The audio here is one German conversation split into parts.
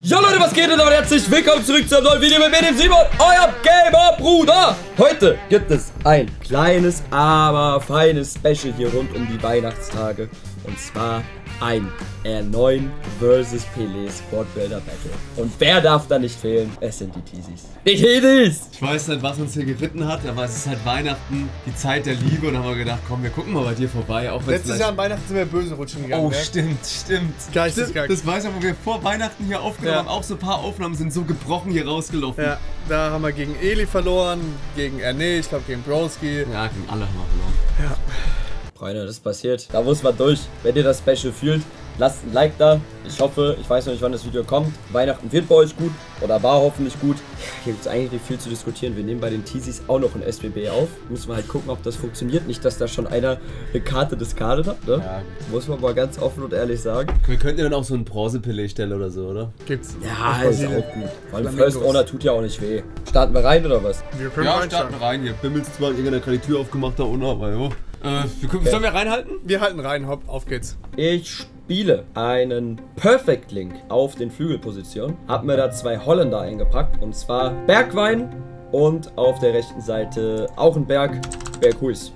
Ja Leute, was geht denn? Und herzlich willkommen zurück zu einem neuen Video mit mir, dem Simon, eurem Gamer-Bruder. Heute gibt es ein kleines, aber feines Special hier rund um die Weihnachtstage. Und zwar ein R9 vs. Pelé Squad Builder Battle. Und wer darf da nicht fehlen? Es sind die Teasies. Die Teasies! Ich weiß nicht, was uns hier geritten hat, aber es ist halt Weihnachten, die Zeit der Liebe, und dann haben wir gedacht, komm, wir gucken mal bei dir vorbei. Auch letztes Jahr an Weihnachten sind wir böse rutschen gegangen. Oh, ne? Stimmt. Geisteskrank. Das weiß ich, wo wir vor Weihnachten hier aufgenommen haben. Auch so ein paar Aufnahmen sind so gebrochen hier rausgelaufen. Ja, da haben wir gegen Eli verloren, gegen Erne, ich glaube gegen Broski. Ja, gegen alle haben wir verloren. Ja. Freunde, das ist passiert. Da muss man durch. Wenn ihr das Special fühlt, lasst ein Like da. Ich hoffe, ich weiß noch nicht, wann das Video kommt. Weihnachten wird bei euch gut oder war hoffentlich gut. Hier gibt es eigentlich nicht viel zu diskutieren. Wir nehmen bei den Teasies auch noch ein SWB auf. Müssen wir halt gucken, ob das funktioniert. Nicht, dass da schon einer eine Karte discardet hat. Ne? Ja. Muss man mal ganz offen und ehrlich sagen. Wir könnten ja dann auch so ein Bronze-Pelé stellen oder so, oder? Gibt's. Ja, ist auch gut. Weil ein First Owner tut ja auch nicht weh. Starten wir rein oder was? Wir können starten rein. Hier bimmelst zwar irgendeiner keine Tür aufgemacht da unten, aber jo. Sollen wir reinhalten? Wir halten rein, hopp, auf geht's. Ich spiele einen Perfect Link auf den Flügelpositionen. Hab mir da zwei Holländer eingepackt. Und zwar Bergwein und auf der rechten Seite auch ein Berghuis.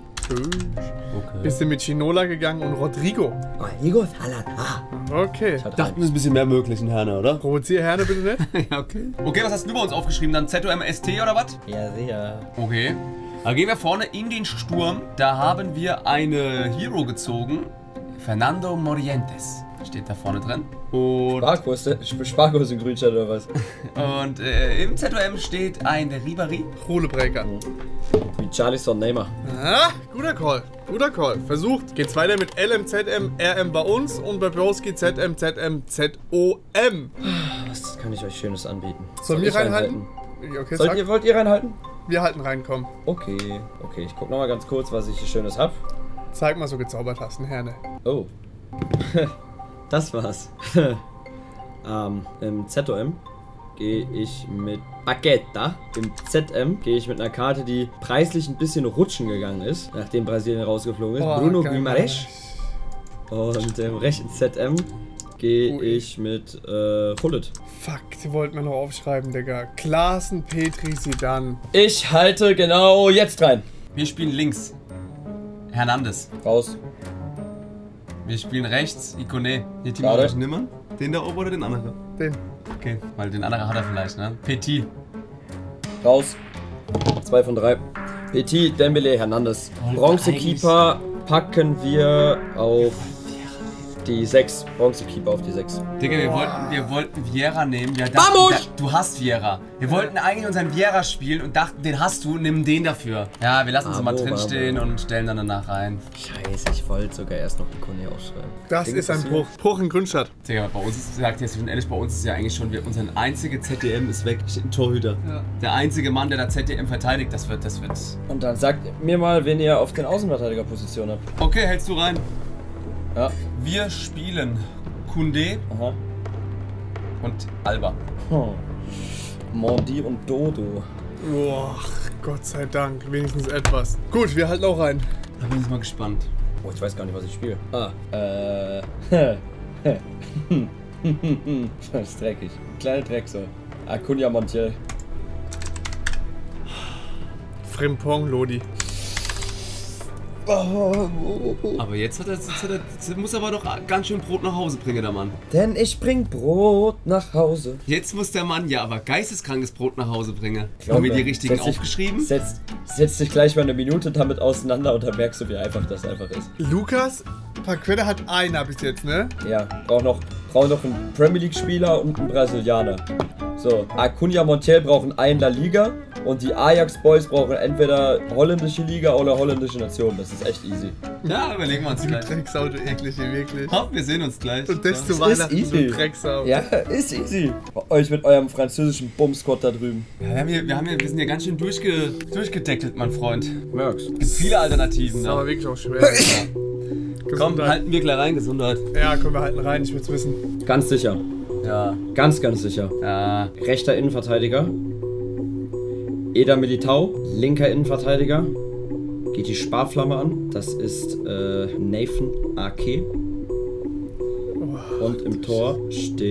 Okay. Bisschen mit Chinola gegangen und Rodrigo. Rodrigo Salata. Okay. Ich dachte, es ist ein bisschen mehr möglich in Herne, oder? Provozier Herne bitte nicht. Ja, okay. Okay, was hast du bei uns aufgeschrieben? Dann ZOMST oder was? Ja, sicher. Okay. Da gehen wir vorne in den Sturm. Da haben wir eine Hero gezogen. Fernando Morientes. Steht da vorne drin. Und Sparkurs in Grünstadt oder was? Und im ZOM steht ein Ribéry. Rulebreaker. Wie Charlison Neymar. Ah, guter Call. Guter Call. Versucht. Geht's weiter mit LM, ZM, RM bei uns und bei Broski ZM, ZM, ZOM. Was kann ich euch Schönes anbieten? Sollen wir reinhalten? Okay, wollt ihr reinhalten? Wir halten rein, komm. Okay, ich guck noch mal ganz kurz, was ich hier Schönes hab. Zeig mal, so gezaubert hast, ein Herne. Oh. Das war's. Im ZOM gehe ich mit Baguetta. Im ZM gehe ich mit einer Karte, die preislich ein bisschen rutschen gegangen ist, nachdem Brasilien rausgeflogen ist. Bruno Guimarães. Und im rechten ZM gehe ich mit Hullet. Fuck, die wollten wir noch aufschreiben, Digga. Klaassen, Petri, Zidane. Ich halte genau jetzt rein. Wir spielen links. Hernandez. Raus. Wir spielen rechts. Ikone. Hier, Timo, welchen nimmer? Den da oben oder den anderen? Den. Okay, weil den anderen hat er vielleicht, ne? Petit. Raus. 2 von 3. Petit, Dembele, Hernandez. Bronzekeeper packen wir auf die 6. Bronzekeeper auf die 6. Digga, wir wollten Vieira nehmen. Du hast Vieira. Wir wollten eigentlich unseren Vieira spielen und dachten, den hast du, nimm den dafür. Ja, wir lassen sie mal drinstehen und stellen dann danach rein. Scheiße, ich wollte sogar erst noch Ikone aufschreiben. Das ist ein Bruch. Bruch in Grünstadt. Digga, bei uns ist, sagt jetzt ehrlich, bei uns ist ja eigentlich schon, unser einziger ZDM ist weg. Ein Torhüter. Ja. Der einzige Mann, der da ZDM verteidigt, das wird. Und dann sagt mir mal, wen ihr auf den Außenverteidigerposition habt. Okay, hältst du rein. Ja. Wir spielen Koundé und Alba. Mondi und Dodo. Boah, Gott sei Dank, wenigstens etwas. Gut, wir halten auch rein. Da bin ich mal gespannt. Oh, ich weiß gar nicht, was ich spiele. Das ist dreckig. Kleine Dreck so. Acuna Montiel. Frimpong, Lodi. Aber jetzt muss er aber doch ganz schön Brot nach Hause bringen, der Mann. Denn ich bring Brot nach Hause. Jetzt muss der Mann ja aber geisteskrankes Brot nach Hause bringen. Haben wir die richtigen aufgeschrieben? Setz dich gleich mal eine Minute damit auseinander und dann merkst du, wie einfach das einfach ist. Lukas Paqueta hat einer bis jetzt, ne? Ja, braucht noch einen Premier League Spieler und einen Brasilianer. So, Acuna Montiel brauchen einen La Liga und die Ajax Boys brauchen entweder holländische Liga oder holländische Nation. Das ist echt easy. Ja, überlegen wir uns gleich. Drecksau, du eklige, wirklich. Hopp, wir sehen uns gleich. Und das zu Weihnachten, so Drecksau. Ja, ist easy. Euch mit eurem französischen Bumsquad da drüben. Ja, wir sind ja ganz schön durchgedeckelt, mein Freund. Merk's. Es gibt viele Alternativen. Das ist aber wirklich auch schwer. Komm, halten wir gleich rein, Gesundheit. Ja, komm, wir halten rein, ich will's wissen. Ganz sicher. Ja. Ganz sicher. Ja. Rechter Innenverteidiger. Eder Militao. Linker Innenverteidiger. Geht die Sparflamme an. Das ist Nathan Ake. Und im Tor steht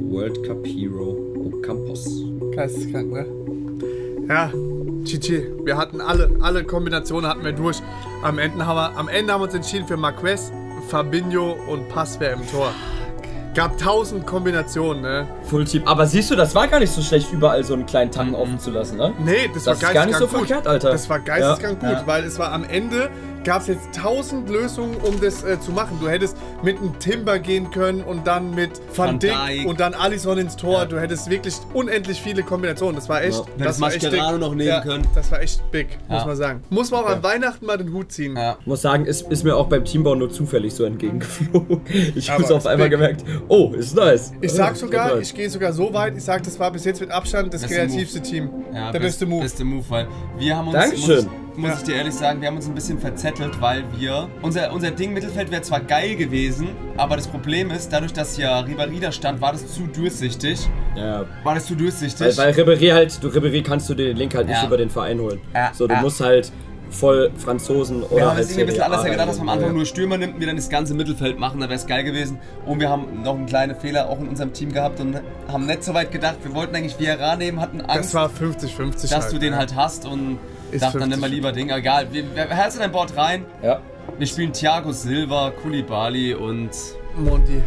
World Cup Hero Ocampos. Geisteskrank, ne? Ja, GG. Wir hatten alle Kombinationen hatten wir durch. Am Ende haben wir uns entschieden für Marquez, Fabinho und Passwehr im Tor. Gab 1000 Kombinationen, ne? Full Team. Aber siehst du, das war gar nicht so schlecht, überall so einen kleinen Tacken offen zu lassen, ne? Nee, das war ist gar nicht so gut. verkehrt, Alter. Das war geisteskrank gut, weil es war am Ende, gab es jetzt 1000 Lösungen, um das zu machen. Du hättest mit einem Timber gehen können und dann mit Van Dijk und dann Alisson ins Tor. Du hättest wirklich unendlich viele Kombinationen. Das war echt, das war echt Mascherano noch nehmen können. Das war echt big, muss man sagen. Muss man auch an Weihnachten mal den Hut ziehen. Ich muss sagen, ist mir auch beim Teambau nur zufällig so entgegengeflogen. Ich habe es auf einmal gemerkt, oh, ist nice. Ich sag sogar, ich gehe sogar so weit, ich sag, das war bis jetzt mit Abstand das kreativste Team. Ja, der beste Move. Beste Move, weil wir haben uns, Dankeschön. muss ich dir ehrlich sagen, wir haben uns ein bisschen verzettelt, weil wir, unser Ding Mittelfeld wäre zwar geil gewesen, aber das Problem ist, dadurch, dass ja Ribéry da stand, war das zu durchsichtig. Ja. War das zu durchsichtig? Weil Ribéry halt, Ribéry kannst du den Link halt nicht über den Verein holen. So, du musst halt voll Franzosen oder ja, halt das ist irgendwie ein bisschen anders gedacht, dass man am Anfang nur Stürmer nimmt und wir dann das ganze Mittelfeld machen, da wäre es geil gewesen. Und wir haben noch einen kleinen Fehler auch in unserem Team gehabt und haben nicht so weit gedacht, wir wollten eigentlich Vieira nehmen, hatten Angst, das war 50-50 dass du den halt hast und dachte dann immer lieber Ding, egal, wer hältst du dein Board rein? Ja. Wir spielen Thiago Silva, Koulibaly und Mondi.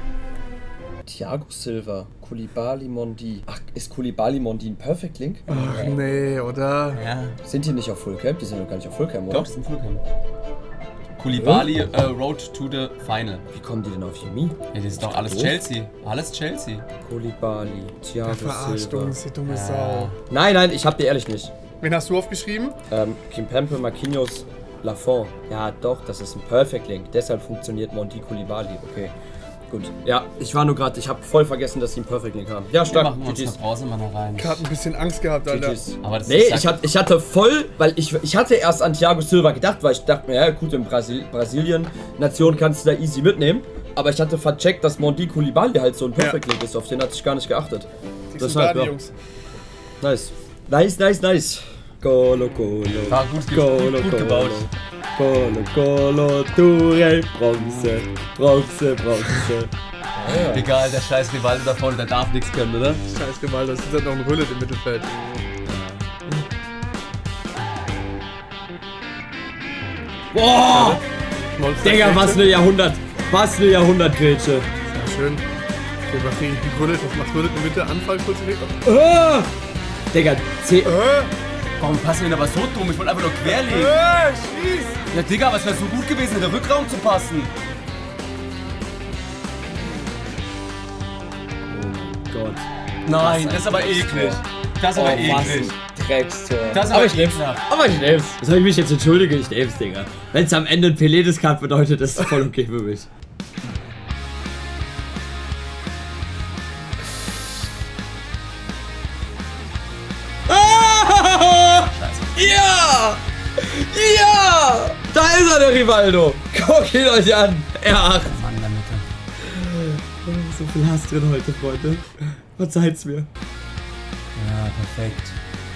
Thiago Silva, Koulibaly, Mondi. Ach, ist Koulibaly, Mondi ein Perfect Link? Ach nee, oder? ja. Sind die nicht auf Fullcamp? Die sind doch gar nicht auf Fullcamp, oder? Doch, das ist ein Fullcamp. Koulibaly, Road to the Final. Wie kommen die denn auf Yumi? Ja, das ist doch alles Chelsea. Alles Chelsea. Koulibaly, Thiago Verarscht Silva. uns, die dumme Sau. Nein, ich hab dir ehrlich nicht. Wen hast du aufgeschrieben? Kimpembe, Marquinhos, Lafont. Ja, doch, das ist ein Perfect Link. Deshalb funktioniert Mondi Koulibaly. Okay. Gut. Ja, ich war nur gerade, ich habe voll vergessen, dass sie einen Perfect Link haben. Ja, stark. Wir machen uns nach draußen mal noch rein. Ich hatte ein bisschen Angst gehabt, Alter. Aber das Nee, ist ich hatte voll, weil ich hatte erst an Thiago Silva gedacht, weil ich dachte mir, ja gut, in Brasilien-Nation kannst du da easy mitnehmen. Aber ich hatte vercheckt, dass Mondi Koulibaly halt so ein Perfect Link ist. Auf den hatte ich gar nicht geachtet. Deshalb, ja. Jungs. Nice. Golo. War gut gebaut. Golo, Touré, Bronze. Egal, der scheiß Rivaldo da vorne, der darf nichts können, oder? Scheiß Rivaldo, das ist halt noch ein Rüllet im Mittelfeld. Boah! Digga, was eine Jahrhundertgrätsche. Sehr schön. Rüllet, was macht Rüllet in der Mitte? Anfall, kurze Weg. Digga, Warum passen wir denn aber so dumm? Ich wollte einfach nur querlegen. Schieß! Ja, Digga, aber es wäre so gut gewesen, in den Rückraum zu passen. Oh Gott. Nein, das ist aber eklig. Das ist aber eklig. Dreckstor. Das ist Aber aber ich nehm's. ekelhaft. Aber ich nehm's. Soll ich mich jetzt entschuldigen? Ich nehm's, Digga. Wenn es am Ende ein Pelé-Discard bedeutet, ist es voll okay für mich. Ja! Ja! Da ist er, der Rivaldo! Guckt ihn euch an! R8! Mann, in der Mitte. So viel Hass drin heute, Freunde. Verzeiht's mir. Ja, perfekt.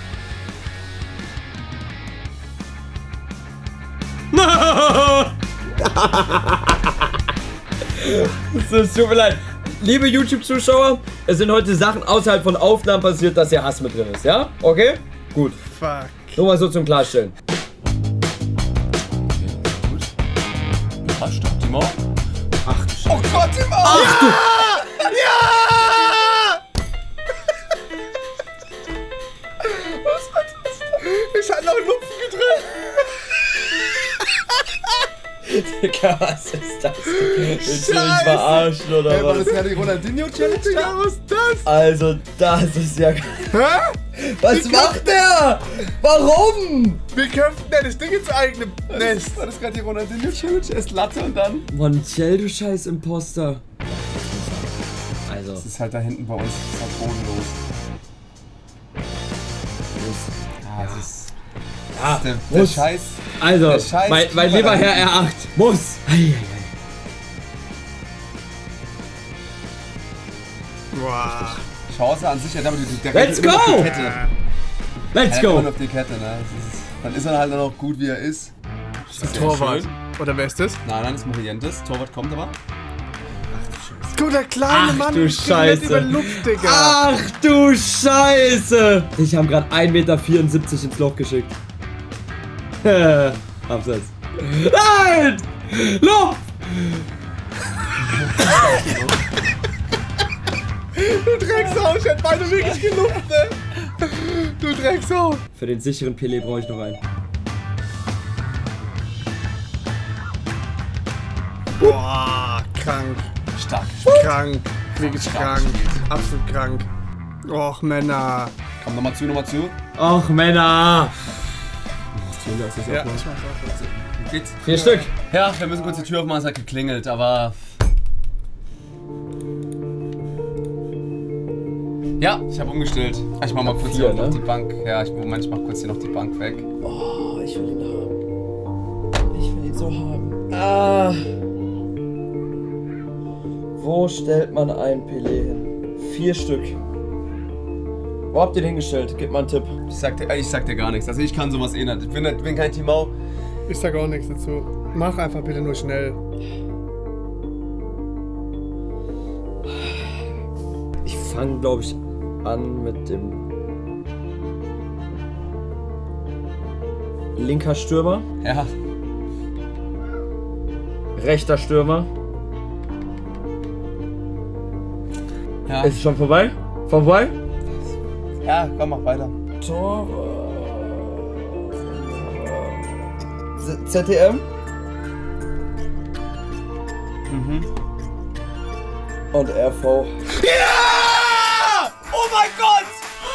Es tut mir leid. Liebe YouTube-Zuschauer, es sind heute Sachen außerhalb von Aufnahmen passiert, dass hier Hass mit drin ist, ja? Okay? Gut. Fuck. Nur mal so zum Klarstellen. Okay, gut. Ja, stopp, Timo. Ach, oh Gott, Timo! Ach du! Ja! Was war das? Ich hatte noch einen Lupfen gedreht. Digga, was ist das? Willst du mich verarschen oder Hey, war was? das ja die Ronaldinho-Challenge? Digga, was ist das? Also, das ist ja... Hä? Was macht der? Warum? Wir köpfen ja das Ding ins eigene Nest. War das gerade die Ronaldinho-Challenge? Erst Latte und dann? Montiel, du scheiß Imposter. Also... Das ist halt da hinten bei uns. Das ist halt bodenlos. Ja, das ist... Ja, Der muss. Scheiß... Also, der Scheiß mein lieber Herr R8, muss. Boah. Chance an sich, ja, damit der Let's rennt immer go! auf die Kette. Let's Immer go! auf die Kette, ne? Dann ist er halt dann auch gut, wie er ist. Das ist Torwart. Schön. Oder wer ist das? Nein, das ist Morientes. Torwart kommt aber. Ach du Scheiße. Guck, der kleine Mann du geht Scheiße. nicht über den Luft, Digga. Ach du Scheiße! Ich habe gerade 1,74 Meter ins Loch geschickt. Abseits. Nein! Loch! Du Drecksau, ich hätte beide wirklich gelupft, ne? Du Drecksau. Für den sicheren Pelé brauche ich noch einen. Boah, krank. Stark. Krank. Wirklich krank. Absolut krank. Och, Männer. Komm, nochmal zu. Och, Männer! Ja. Geht's? 4 Stück. Ja, wir müssen kurz die Tür aufmachen, es hat geklingelt, aber... Ja, ich habe umgestellt. Ich mach mal kurz 4, hier noch ne? die Bank. Ja, ich mach kurz hier noch die Bank weg. Oh, ich will ihn haben. Ich will ihn so haben. Ah. Wo stellt man einen Pelé hin? 4 Stück. Wo habt ihr den hingestellt? Gib mal einen Tipp. Ich sag dir gar nichts. Also ich kann sowas eh nicht. Ich bin kein Timau. Ich sag auch nichts dazu. Mach einfach bitte nur schnell. Ich fange, glaube ich, an mit dem linker Stürmer, Ja. rechter Stürmer. Ja. Ist es schon vorbei? Vorbei? Ja, komm, mach weiter. Tor. ZTM. Und RV. Ja! Oh mein Gott!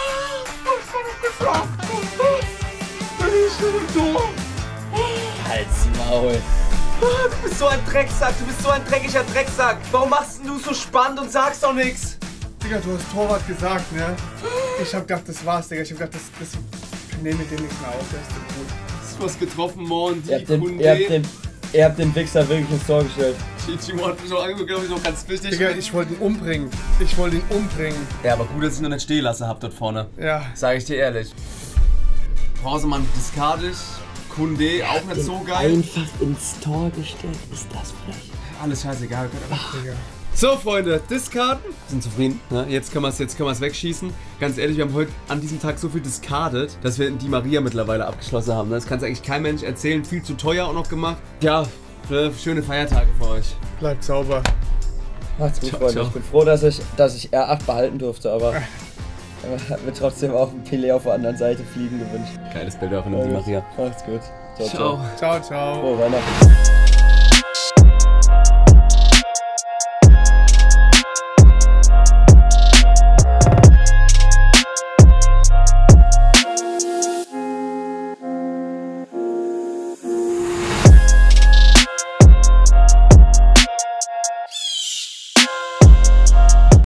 Halt's Maul. Du bist so ein Drecksack, du bist so ein dreckiger Drecksack. Warum machst du so spannend und sagst doch nichts? Digga, du hast Torwart gesagt, ne? Ich hab gedacht, das war's, Digga. Ich hab gedacht, das nehme mit dem nichts mehr auf. Der ist so gut. Du hast getroffen, Mondi, Ihr habt den Wichser wirklich ins Tor gestellt. Timo hat mich noch angeguckt, glaube ich, noch ganz wichtig. Digga, ich wollte ihn umbringen. Ich wollte ihn umbringen. Ja, aber gut, dass ich ihn noch nicht stehen lassen hab dort vorne. Ja. Sag ich dir ehrlich. Brausemann diskardisch, Kunde auch nicht so geil. Einfach ins Tor gestellt. Ist das frech? Alles scheißegal. Digga. So, Freunde, Diskarden. Sind zufrieden. Ne? Jetzt können wir es wegschießen. Ganz ehrlich, wir haben heute an diesem Tag so viel discardet, dass wir die Maria mittlerweile abgeschlossen haben. Das kann es eigentlich kein Mensch erzählen. Viel zu teuer auch noch gemacht. Ja, schöne Feiertage für euch. Bleibt sauber. Macht's gut, Ciao, Freunde. ciao. Ich bin froh, dass ich R8 behalten durfte, aber hat mir trotzdem auch ein Pelé auf der anderen Seite fliegen gewünscht. Geiles Bild von die Maria. Macht's gut. Ciao. Ciao, ciao. Frohe Weihnachten.